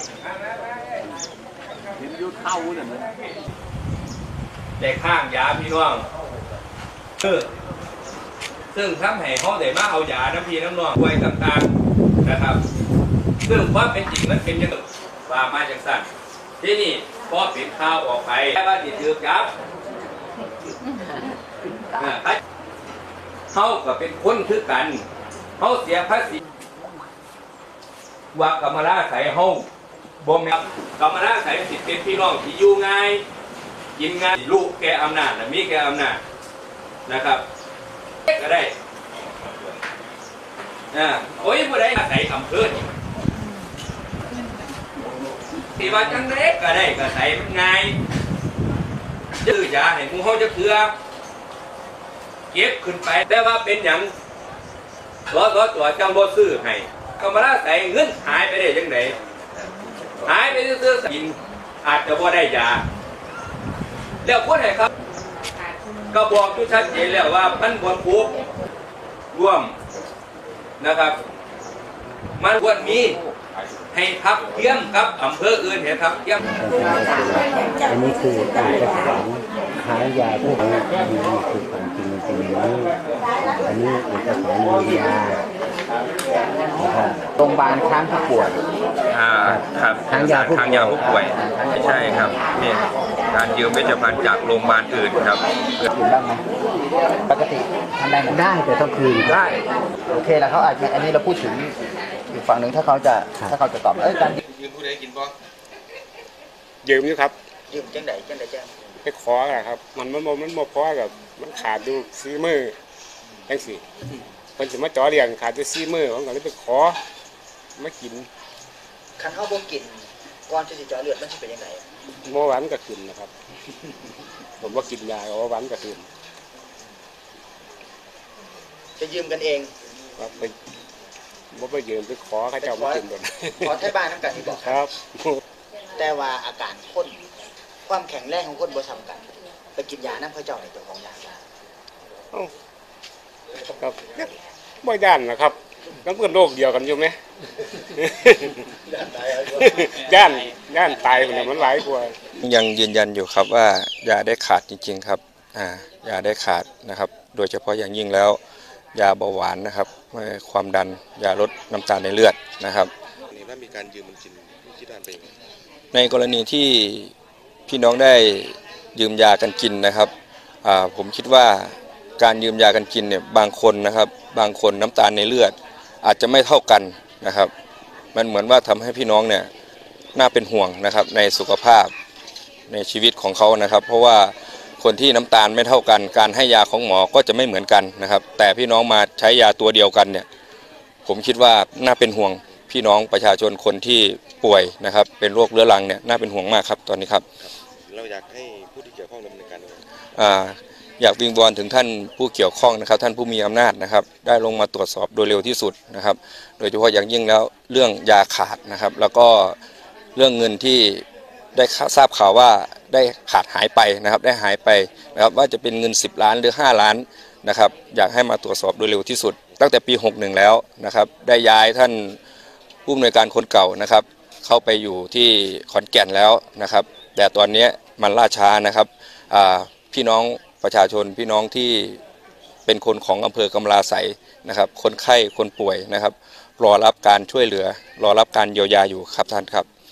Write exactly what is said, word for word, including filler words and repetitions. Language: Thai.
เห็นยุดเข้าเนี่ยนะแต่ข้างยาพี่น้องคือซึ่งทำให้เขาได้มาเอายาน้ำพี่น้ำนองไว้ต่างๆนะครับซึ่งความเป็นจริงมันเป็นยังไงว่ามาจากสั่นที่นี่พอปิดข่าวออกไปว่าติดถือจับเขาก็เป็นคนคือกันเขาเสียภาษีว่ากรรมราใส่ห้องบ่แม่นกรรมราใส่สิเป็นพี่น้องที่อยู่ง่ายกินง่ายลูกแกอำนาจมีแกอำนาจนะครับก็ได้อ่าโอ้ยผู้ใดอาศัยอำเภอที่ว่าจังเล็กก็ได้ก็ใส่มันง่ายจื้อยาให้หมู่เฮาจะเถื่อเก็บขึ้นไปแต่ว่าเป็นอย่างรอรอตัวจังบ่ซื้อให้กรรมราใส่เงินหายไปได้ยังไงหายไปซื้อกินอาจจะบ่ได้ยาแล้วคนไหนครับก็บอกทุกชัดเจนแล้วว่ามันควรปลูกร่วมนะครับมันควรมีให้ทับเทียมกับอำเภออื่นเห็นทับเทียมอันนี้คือเอกสารขายยาพวกนี้นี่คือความจริงเป็นอย่างนี้อันนี้เอกสารมียาโรงพยาบาลค้างผู้ป่วยอ่าครับทางยาผู้ทางยาผู้ป่วยไม่ใช่ครับนี่การยืมเวชภัณฑ์จากโรงพยาบาลอื่นครับคืนบ้างไหมปกติทำได้ไหมได้แต่ต้องคืนได้โอเคแล้วเขาอาจจะอันนี้เราพูดถึงอีกฝั่งหนึ่งถ้าเขาจะถ้าเขาจะตอบเอ้ยการยืมผู้ใดกินบ่ยืมอยู่ครับยืมจังไหนจังไหนแจ้งไปขออะครับมันมันมันมันพอกับมันขาดอยู่สี่มือจังสี่คนสมมติจ่อเรียนขาดอยู่สี่มือผมก็เลยไปขอไม่กินคันเขาบ่กินก่อนจะสิเจาะเลือดมันจะเป็นยังไงเมื่อวานก็ขึ้นนะครับผมว่ากินยาเมื่อวานก็ขึ้นจะยืมกันเองครับไปบ่ไปยืมไปขอเขาเจ้ามากินก่อนขอไทยบ้านน้ำกันที่บอกครับแต่ว่าอาการคนความแข็งแรงของคนบ่ซ้ำกันไปกินยาน้ำเขาเจ้าในตัวของยาครับบ่ย่านนะครับน้ำเพื่อนโรคเดียวกันอยู่ไหมย่านย่านตายมันมันหลายกว่ายังยืนยันอยู่ครับว่ายาได้ขาดจริงๆครับอ่ายาได้ขาดนะครับโดยเฉพาะอย่างยิ่งแล้วยาเบาหวานนะครับความดันยาลดน้ำตาลในเลือดนะครับนี่ว่ามีการยืมมันกินที่ด้านไปในกรณีที่พี่น้องได้ยืมยากันกินนะครับอ่าผมคิดว่าการยืมยากันกินเนี่ยบางคนนะครับบางคนน้ำตาลในเลือดอาจจะไม่เท่ากันนะครับมันเหมือนว่าทำให้พี่น้องเนี่ยน่าเป็นห่วงนะครับในสุขภาพในชีวิตของเขานะครับเพราะว่าคนที่น้ำตาลไม่เท่ากันการให้ยาของหมอก็จะไม่เหมือนกันนะครับแต่พี่น้องมาใช้ยาตัวเดียวกันเนี่ยผมคิดว่าน่าเป็นห่วงพี่น้องประชาชนคนที่ป่วยนะครับเป็นโรคเรื้อรังเนี่ยน่าเป็นห่วงมากครับตอนนี้ครับเราอยากให้ผู้ที่เกี่ยวข้องดำเนินการอ่าอยากวิงวอนถึงท่านผู้เกี่ยวข้องนะครับท่านผู้มีอำนาจนะครับได้ลงมาตรวจสอบโดยเร็วที่สุดนะครับโดยเฉพาะอย่างยิ่งแล้วเรื่องยาขาดนะครับแล้วก็เรื่องเงินที่ได้ทราบข่าวว่าได้ขาดหายไปนะครับได้หายไปนะครับว่าจะเป็นเงินสิบล้านหรือห้าล้านนะครับอยากให้มาตรวจสอบโดยเร็วที่สุดตั้งแต่ปีหกสิบเอ็ดแล้วนะครับได้ย้ายท่านผู้อำนวยการคนเก่านะครับเข้าไปอยู่ที่ขอนแก่นแล้วนะครับแต่ตอนนี้มันล่าช้านะครับพี่น้องประชาชนพี่น้องที่เป็นคนของอำเภอกำลาไสนะครับคนไข้คนป่วยนะครับรอรับการช่วยเหลือรอรับการเยียวยาอยู่ครับท่านครับ